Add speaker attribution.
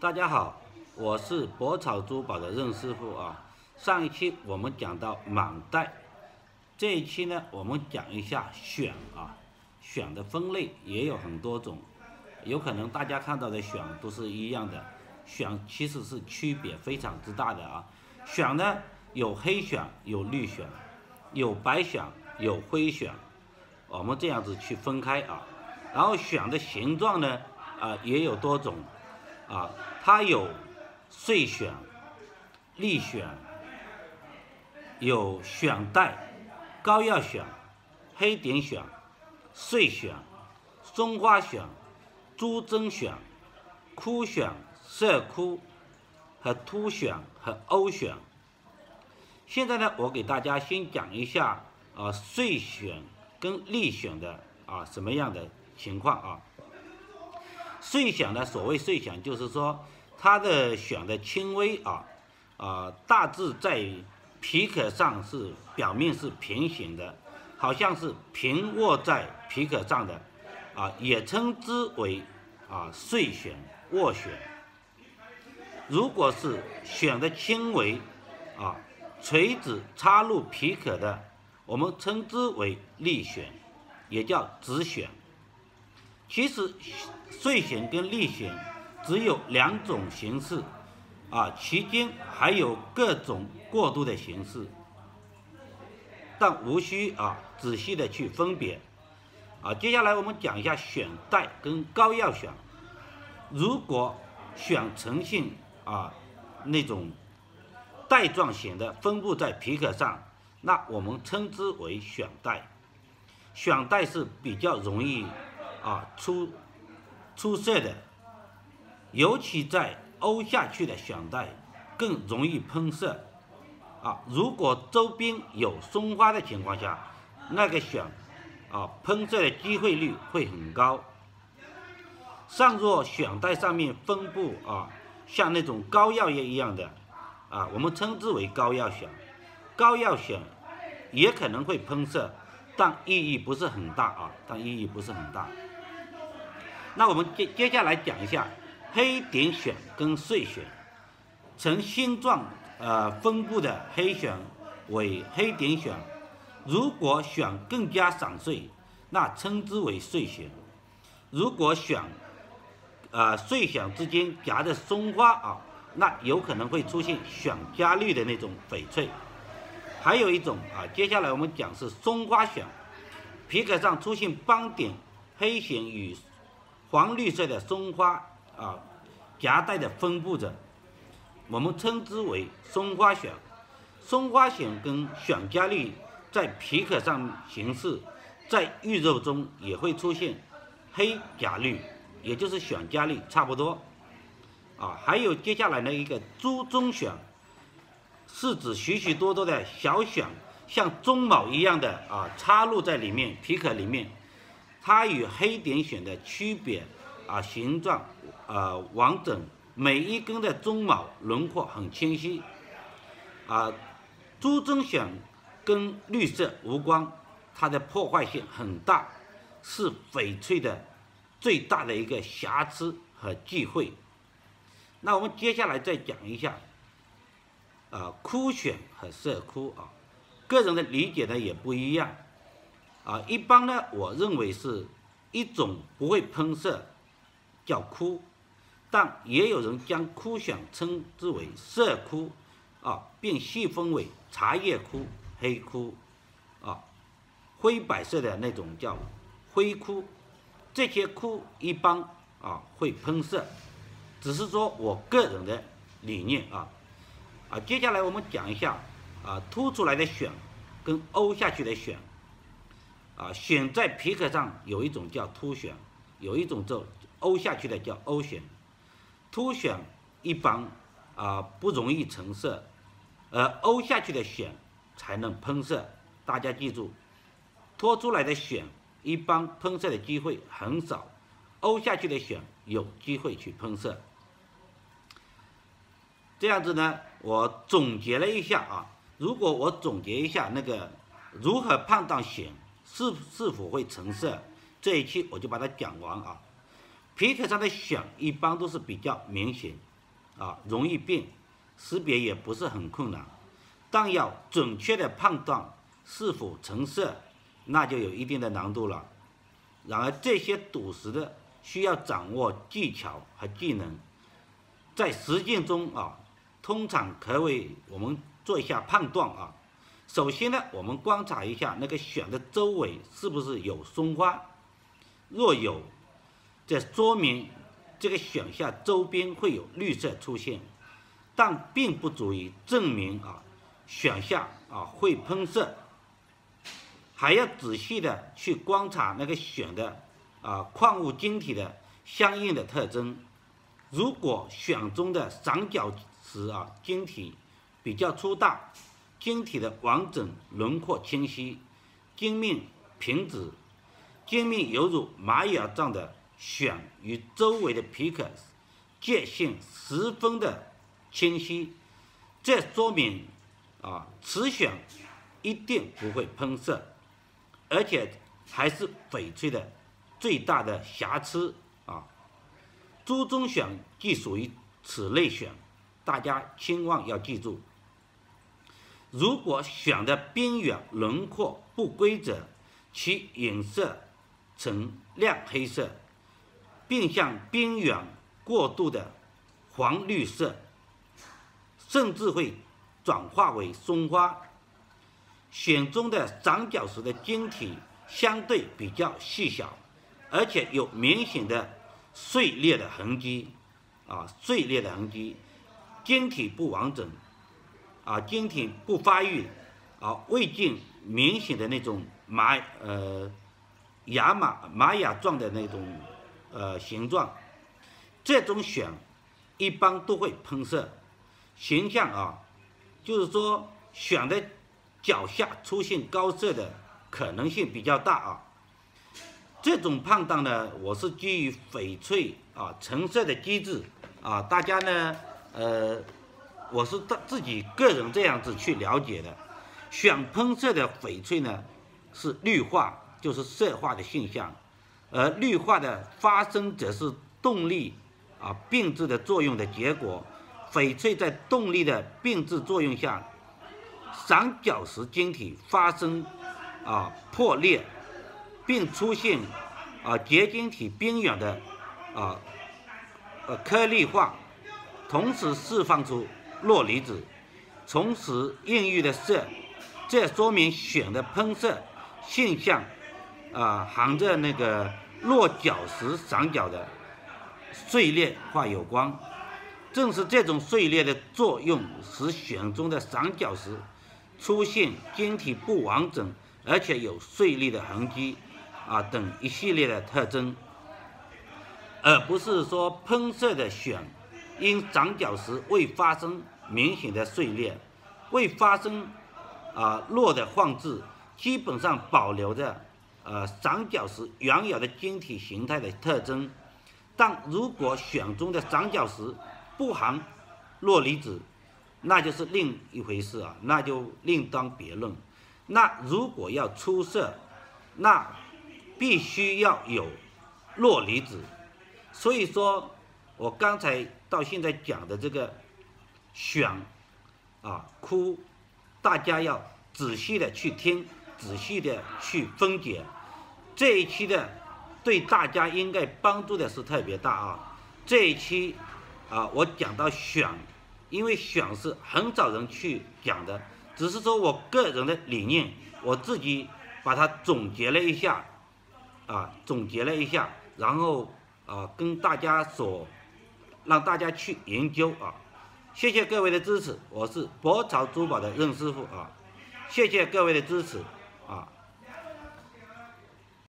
Speaker 1: 大家好，我是博草珠宝的任师傅啊。上一期我们讲到满带，这一期呢我们讲一下选啊。选的分类也有很多种，有可能大家看到的选都是一样的，选其实是区别非常之大的啊。选呢有黑选，有绿选，有白选，有灰选，我们这样子去分开啊。然后选的形状呢也有多种啊。它有碎选、立选，有选带、膏药选、黑点选、碎选、松花选、珠针选、枯选、色枯和凸选和欧选。现在呢，我给大家先讲一下碎选跟立选的什么样的情况啊。碎选呢，所谓碎选就是说它的选的轻微大致在皮壳上是表面是平行的，好像是平握在皮壳上的也称之为碎选、握选。如果是选的轻微垂直插入皮壳的，我们称之为立选，也叫直选。其实碎选跟立选只有两种形式其间还有各种过渡的形式，但无需仔细的去分别接下来我们讲一下选带跟膏药选。如果选呈现那种带状型的分布在皮壳上，那我们称之为选带。选带是比较容易出色的，尤其在欧下去的选带更容易喷射如果周边有松花的情况下，那个选喷射的机会率会很高。上若选带上面分布像那种膏药液一样的我们称之为膏药选。膏药选也可能会喷射，但意义不是很大那我们接下来讲一下黑点选跟碎选。呈星状分布的黑选为黑点选，如果选更加散碎，那称之为碎选。如果选碎选之间夹着松花那有可能会出现选加绿的那种翡翠。还有一种接下来我们讲是松花选，皮壳上出现斑点，黑选与黄绿色的松花夹带的分布着，我们称之为松花选。松花选跟选加绿在皮壳上形式，在玉肉中也会出现黑夹绿，也就是选加绿差不多还有接下来的一个珠中选，是指许许多多的小选像鬃毛一样的插入在里面皮壳里面。它与黑点选的区别形状完整，每一根的鬃毛轮廓很清晰珠中选跟绿色无关，它的破坏性很大，是翡翠的最大的一个瑕疵和忌讳。那我们接下来再讲一下枯选和色枯个人的理解呢也不一样一般呢我认为是一种不会喷射叫枯，但也有人将枯选称之为色枯并细分为茶叶枯、黑枯灰白色的那种叫灰枯。这些枯一般会喷射，只是说我个人的理念接下来我们讲一下凸出来的选跟欧下去的选选在皮壳上有一种叫凸选，有一种就欧下去的叫欧选。凸选一般不容易成色，而欧下去的选才能喷射。大家记住，凸出来的选一般喷射的机会很少，欧下去的选有机会去喷射。这样子呢，我总结了一下如果我总结一下那个如何判断选是否会成色，这一期我就把它讲完皮壳上的选一般都是比较明显， 容易变，识别也不是很困难，但要准确的判断是否成色，那就有一定的难度了。然而这些赌石的需要掌握技巧和技能，在实践中通常可为我们做一下判断首先呢，我们观察一下那个选的周围是不是有松花，若有，这说明这个选项周边会有绿色出现，但并不足以证明选项会喷射。还要仔细的去观察那个选的矿物晶体的相应的特征。如果选中的散角石晶体比较粗大，晶体的完整轮廓清晰，晶面平直，晶面犹如玛雅状的选与周围的皮壳界限十分的清晰，这说明此选一定不会喷射，而且还是翡翠的最大的瑕疵珠中选即属于此类选，大家千万要记住。如果选的边缘轮廓不规则，其颜色呈亮黑色，并向边缘过渡的黄绿色，甚至会转化为松花。选中的散角石的晶体相对比较细小，而且有明显的碎裂的痕迹晶体不完整晶体不发育未见明显的那种玛雅状的那种形状，这种选一般都会喷射。形象就是说选的脚下出现高色的可能性比较大这种判断呢，我是基于翡翠成色的机制大家呢我是自己个人这样子去了解的。选喷射的翡翠呢是绿化，就是色化的现象，而绿化的发生则是动力并置的作用的结果。翡翠在动力的并置作用下，散角石晶体发生破裂，并出现结晶体边缘的颗粒化，同时释放出铬离子，从此孕育的色。这说明选的喷射现象含着那个落角石散角的碎裂化有关。正是这种碎裂的作用，使选中的散角石出现晶体不完整，而且有碎裂的痕迹等一系列的特征，而不是说喷射的选因散角石未发生明显的碎裂，未发生铬的放置，基本上保留着散角石原有的晶体形态的特征。但如果选中的散角石不含铬离子，那就是另一回事那就另当别论。那如果要出色，那必须要有铬离子。所以说我刚才到现在讲的这个选窟，大家要仔细的去听，仔细的去分解。这一期的对大家应该帮助的是特别大这一期我讲到选，因为选是很少人去讲的，只是说我个人的理念，我自己把它总结了一下然后跟大家让大家去研究谢谢各位的支持，我是博潮珠宝的任师傅谢谢各位的支持。